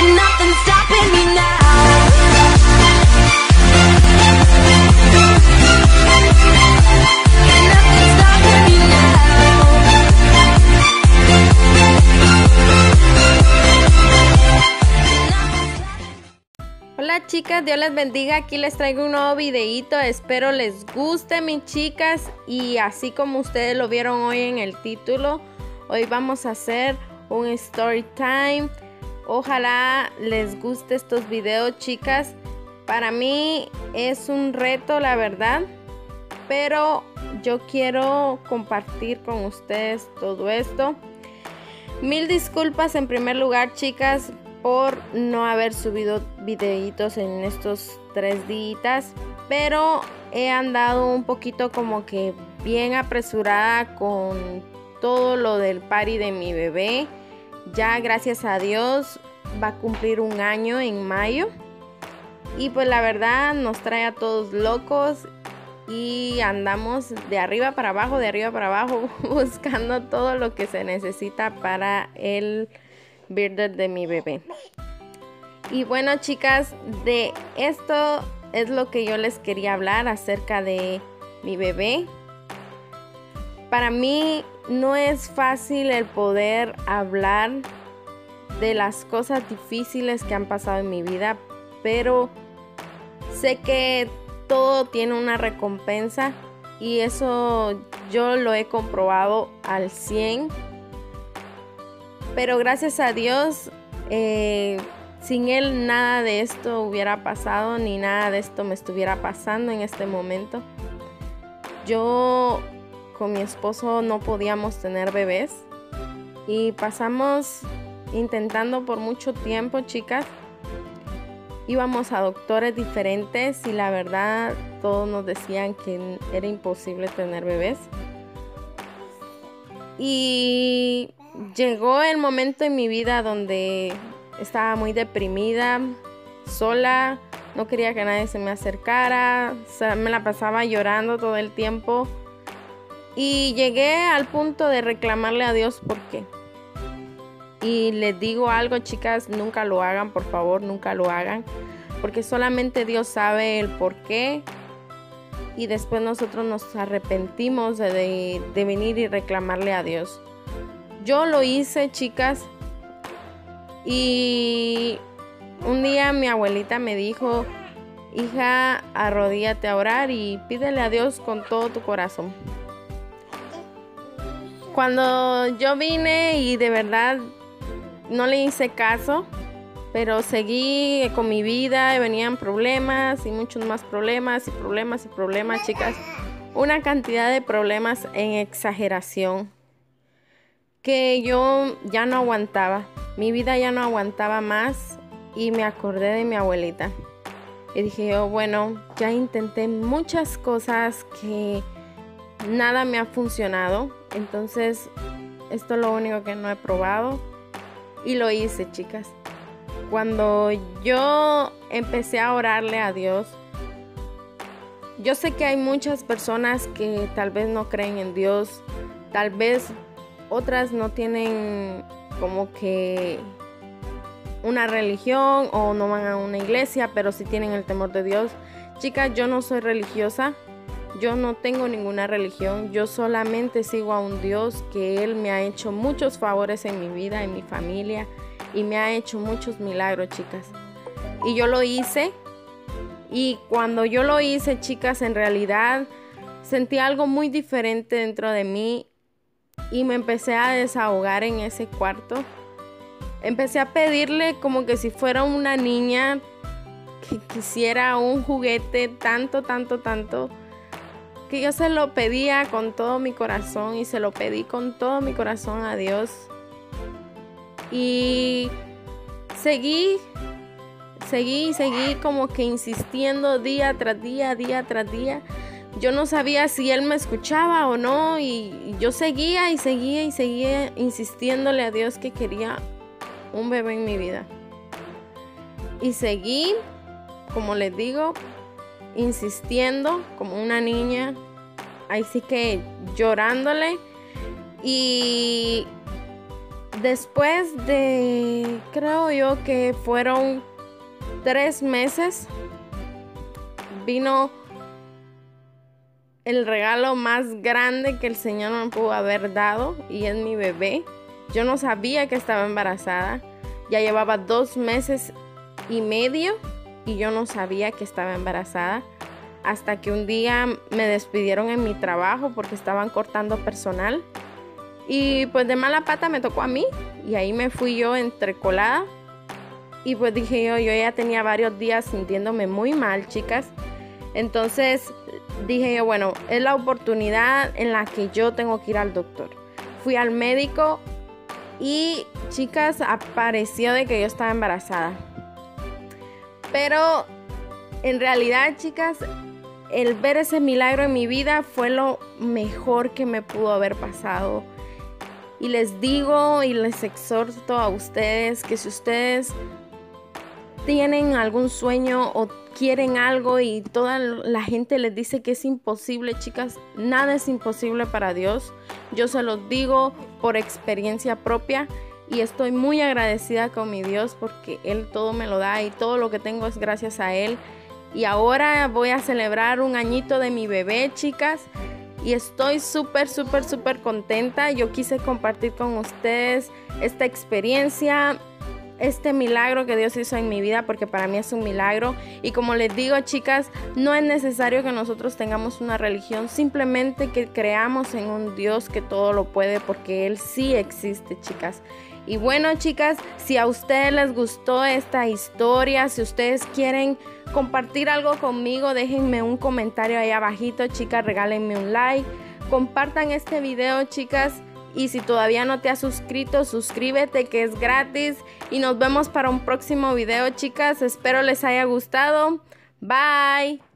and nothing's stopping me now. Hola chicas, Dios les bendiga. Aquí les traigo un nuevo videito. Espero les guste, mis chicas. Y así como ustedes lo vieron hoy en el título, hoy vamos a hacer un story time. Ojalá les guste estos videos, chicas. Para mí es un reto, la verdad, pero yo quiero compartir con ustedes todo esto. Mil disculpas en primer lugar, chicas, por no haber subido videitos en estos 3 días, pero he andado un poquito como que bien apresurada con todo lo del party de mi bebé. Ya gracias a Dios va a cumplir 1 año en mayo, y pues la verdad nos trae a todos locos y andamos de arriba para abajo buscando todo lo que se necesita para el birthday de mi bebé. Y bueno, chicas, de esto es lo que yo les quería hablar acerca de mi bebé. Para mí no es fácil el poder hablar de las cosas difíciles que han pasado en mi vida, pero sé que todo tiene una recompensa y eso yo lo he comprobado al 100. Pero gracias a Dios, sin Él nada de esto hubiera pasado, ni nada de esto me estuviera pasando en este momento. Yo con mi esposo no podíamos tener bebés y pasamos intentando por mucho tiempo, chicas. Íbamos a doctores diferentes y la verdad todos nos decían que era imposible tener bebés. Y llegó el momento en mi vida donde estaba muy deprimida, sola, no quería que nadie se me acercara, me la pasaba llorando todo el tiempo y llegué al punto de reclamarle a Dios por qué. Y les digo algo, chicas, nunca lo hagan, por favor, nunca lo hagan, porque solamente Dios sabe el por qué. Y después nosotros nos arrepentimos de venir y reclamarle a Dios. Yo lo hice, chicas, y un día mi abuelita me dijo: hija, arrodíllate a orar y pídele a Dios con todo tu corazón. Cuando yo vine y de verdad no le hice caso, pero seguí con mi vida y venían problemas y muchos más problemas y problemas, chicas. Una cantidad de problemas en exageración que yo ya no aguantaba. Mi vida ya no aguantaba más y me acordé de mi abuelita. Y dije yo, bueno, ya intenté muchas cosas que nada me ha funcionado. Entonces, esto es lo único que no he probado. Y lo hice, chicas. Cuando yo empecé a orarle a Dios, yo sé que hay muchas personas que tal vez no creen en Dios, tal vez otras no tienen como que una religión o no van a una iglesia, pero sí tienen el temor de Dios. Chicas, yo no soy religiosa, yo no tengo ninguna religión, yo solamente sigo a un Dios que Él me ha hecho muchos favores en mi vida, en mi familia, y me ha hecho muchos milagros, chicas. Y yo lo hice. Y cuando yo lo hice, chicas, en realidad sentí algo muy diferente dentro de mí. Y me empecé a desahogar en ese cuarto. Empecé a pedirle como que si fuera una niña que quisiera un juguete tanto, que yo se lo pedía con todo mi corazón. Y se lo pedí con todo mi corazón a Dios. Y seguí como que insistiendo día tras día. Yo no sabía si Él me escuchaba o no, y yo seguía insistiéndole a Dios que quería un bebé en mi vida. Y seguí, como les digo, insistiendo como una niña, ahí sí que llorándole. Y Después de, creo yo que fueron 3 meses, vino el regalo más grande que el Señor me pudo haber dado, y es mi bebé. Yo no sabía que estaba embarazada. Ya llevaba 2 meses y medio y yo no sabía que estaba embarazada. Hasta que un día me despidieron en mi trabajo porque estaban cortando personal. Y pues de mala pata me tocó a mí. Y ahí me fui yo entrecolada. Y pues dije yo ya tenía varios días sintiéndome muy mal, chicas. Entonces dije yo, bueno, es la oportunidad en la que yo tengo que ir al doctor. Fui al médico y, chicas, apareció de que yo estaba embarazada. Pero en realidad, chicas, el ver ese milagro en mi vida fue lo mejor que me pudo haber pasado. Y les digo y les exhorto a ustedes que si ustedes tienen algún sueño o quieren algo y toda la gente les dice que es imposible, chicas, nada es imposible para Dios. Yo se los digo por experiencia propia y estoy muy agradecida con mi Dios porque Él todo me lo da y todo lo que tengo es gracias a Él. Y ahora voy a celebrar 1 añito de mi bebé, chicas, y estoy súper contenta. Yo quise compartir con ustedes esta experiencia, este milagro que Dios hizo en mi vida, porque para mí es un milagro. Y como les digo, chicas, no es necesario que nosotros tengamos una religión, simplemente que creamos en un Dios que todo lo puede, porque Él sí existe, chicas. Y bueno, chicas, si a ustedes les gustó esta historia, si ustedes quieren compartir algo conmigo, déjenme un comentario ahí abajito, chicas, regálenme un like, compartan este video, chicas. Y si todavía no te has suscrito, suscríbete, que es gratis. Y nos vemos para un próximo video, chicas. Espero les haya gustado. Bye.